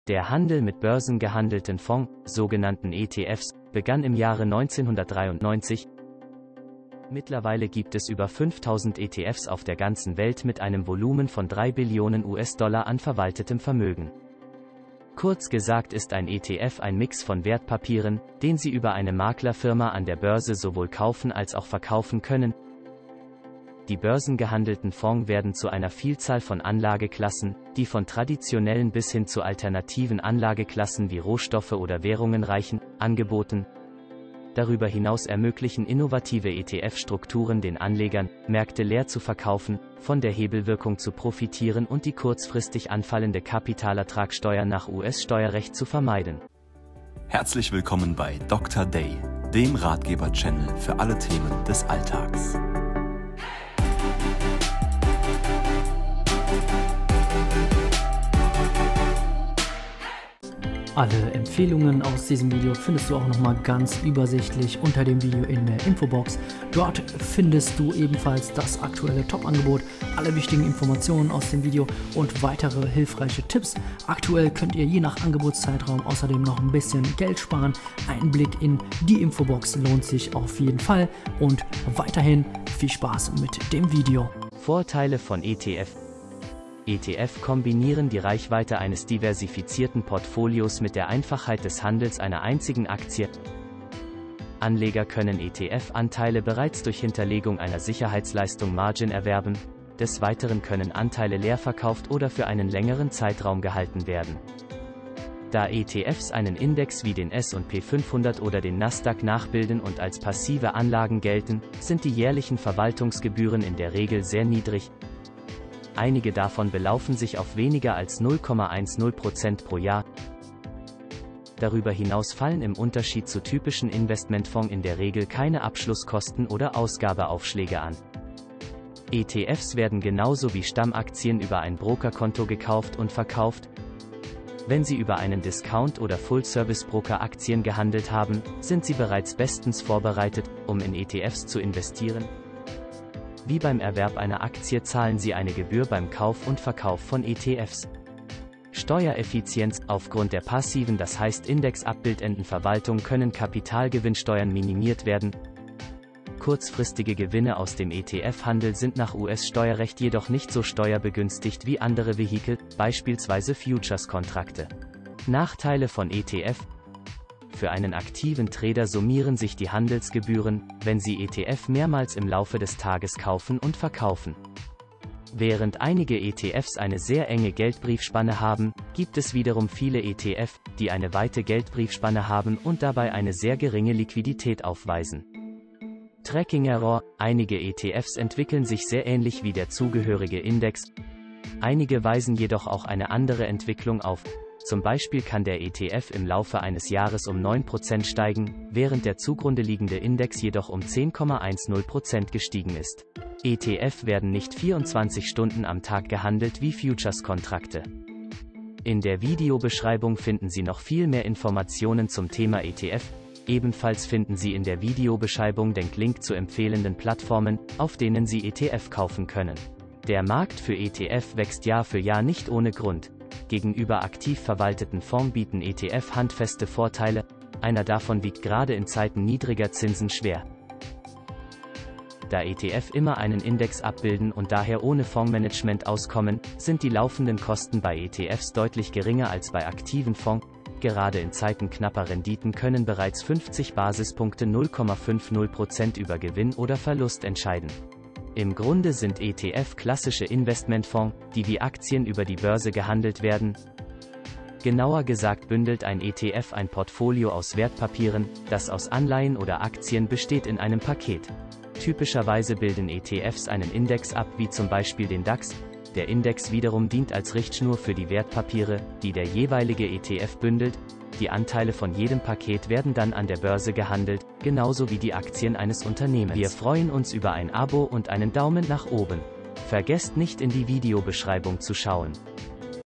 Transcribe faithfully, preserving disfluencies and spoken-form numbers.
Der Handel mit börsengehandelten Fonds, sogenannten E T Fs, begann im Jahre neunzehnhundertdreiundneunzig. Mittlerweile gibt es über fünftausend E T Fs auf der ganzen Welt mit einem Volumen von drei Billionen US-Dollar an verwaltetem Vermögen. Kurz gesagt ist ein E T F ein Mix von Wertpapieren, den Sie über eine Maklerfirma an der Börse sowohl kaufen als auch verkaufen können. Die börsengehandelten Fonds werden zu einer Vielzahl von Anlageklassen, die von traditionellen bis hin zu alternativen Anlageklassen wie Rohstoffe oder Währungen reichen, angeboten. Darüber hinaus ermöglichen innovative E T F-Strukturen den Anlegern, Märkte leer zu verkaufen, von der Hebelwirkung zu profitieren und die kurzfristig anfallende Kapitalertragssteuer nach U S-Steuerrecht zu vermeiden. Herzlich willkommen bei Doktor Day, dem Ratgeber-Channel für alle Themen des Alltags. Alle Empfehlungen aus diesem Video findest du auch nochmal ganz übersichtlich unter dem Video in der Infobox. Dort findest du ebenfalls das aktuelle Top-Angebot, alle wichtigen Informationen aus dem Video und weitere hilfreiche Tipps. Aktuell könnt ihr je nach Angebotszeitraum außerdem noch ein bisschen Geld sparen. Ein Blick in die Infobox lohnt sich auf jeden Fall und weiterhin viel Spaß mit dem Video. Vorteile von E T F. E T F kombinieren die Reichweite eines diversifizierten Portfolios mit der Einfachheit des Handels einer einzigen Aktie. Anleger können E T F-Anteile bereits durch Hinterlegung einer Sicherheitsleistung Margin erwerben, des Weiteren können Anteile leer verkauft oder für einen längeren Zeitraum gehalten werden. Da E T Fs einen Index wie den S und P fünfhundert oder den Nasdaq nachbilden und als passive Anlagen gelten, sind die jährlichen Verwaltungsgebühren in der Regel sehr niedrig. Einige davon belaufen sich auf weniger als null Komma zehn Prozent pro Jahr. Darüber hinaus fallen im Unterschied zu typischen Investmentfonds in der Regel keine Abschlusskosten oder Ausgabeaufschläge an. E T Fs werden genauso wie Stammaktien über ein Brokerkonto gekauft und verkauft. Wenn Sie über einen Discount- oder Full-Service-Broker Aktien gehandelt haben, sind Sie bereits bestens vorbereitet, um in E T Fs zu investieren. Wie beim Erwerb einer Aktie zahlen Sie eine Gebühr beim Kauf und Verkauf von E T Fs. Steuereffizienz. Aufgrund der passiven, das heißt indexabbildenden Verwaltung können Kapitalgewinnsteuern minimiert werden. Kurzfristige Gewinne aus dem E T F-Handel sind nach U S-Steuerrecht jedoch nicht so steuerbegünstigt wie andere Vehikel, beispielsweise Futures-Kontrakte. Nachteile von E T F. Für einen aktiven Trader summieren sich die Handelsgebühren, wenn Sie E T F mehrmals im Laufe des Tages kaufen und verkaufen. Während einige E T Fs eine sehr enge Geldbriefspanne haben, gibt es wiederum viele E T F, die eine weite Geldbriefspanne haben und dabei eine sehr geringe Liquidität aufweisen. Tracking Error. Einige E T Fs entwickeln sich sehr ähnlich wie der zugehörige Index. Einige weisen jedoch auch eine andere Entwicklung auf. Zum Beispiel kann der E T F im Laufe eines Jahres um neun Prozent steigen, während der zugrunde liegende Index jedoch um zehn Komma zehn Prozent gestiegen ist. E T F werden nicht vierundzwanzig Stunden am Tag gehandelt wie Futures-Kontrakte. In der Videobeschreibung finden Sie noch viel mehr Informationen zum Thema E T F. Ebenfalls finden Sie in der Videobeschreibung den Link zu empfehlenden Plattformen, auf denen Sie E T F kaufen können. Der Markt für E T F wächst Jahr für Jahr nicht ohne Grund. Gegenüber aktiv verwalteten Fonds bieten E T F handfeste Vorteile, einer davon wiegt gerade in Zeiten niedriger Zinsen schwer. Da E T F immer einen Index abbilden und daher ohne Fondsmanagement auskommen, sind die laufenden Kosten bei E T Fs deutlich geringer als bei aktiven Fonds. Gerade in Zeiten knapper Renditen können bereits fünfzig Basispunkte null Komma fünfzig Prozent über Gewinn oder Verlust entscheiden. Im Grunde sind E T F klassische Investmentfonds, die wie Aktien über die Börse gehandelt werden. Genauer gesagt bündelt ein E T F ein Portfolio aus Wertpapieren, das aus Anleihen oder Aktien besteht in einem Paket. Typischerweise bilden E T Fs einen Index ab, wie zum Beispiel den DAX. Der Index wiederum dient als Richtschnur für die Wertpapiere, die der jeweilige E T F bündelt. Die Anteile von jedem Paket werden dann an der Börse gehandelt, genauso wie die Aktien eines Unternehmens. Wir freuen uns über ein Abo und einen Daumen nach oben. Vergesst nicht in die Videobeschreibung zu schauen.